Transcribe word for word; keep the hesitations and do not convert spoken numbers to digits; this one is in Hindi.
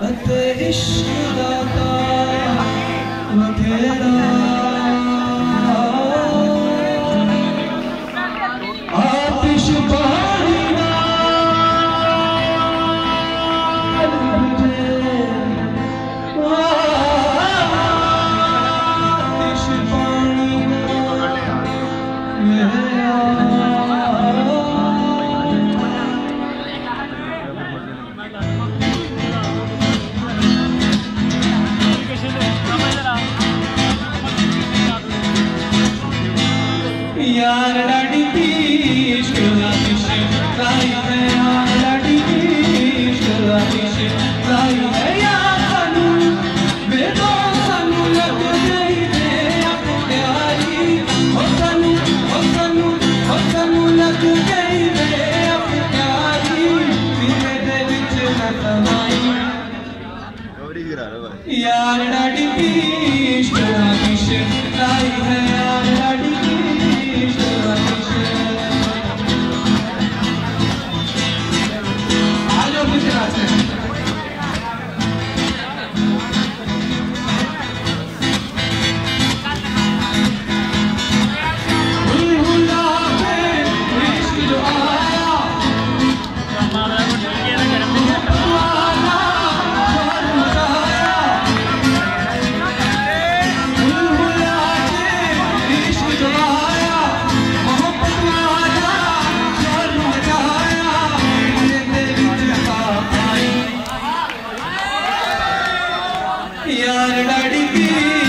यार लाड़ी की इश्क आतिश लाई है, यार लाड़ी की इश्क आतिश लाई है। यार सानू बेदो सानू लग गई रे अब प्यारी, ओ सानू ओ सानू ओ सानू लग गई रे अब प्यारी, सीने दे विच न समाई। यार लाड़ी की इश्क आतिश लाई है, यार लाड़ी की यार लाड़ी की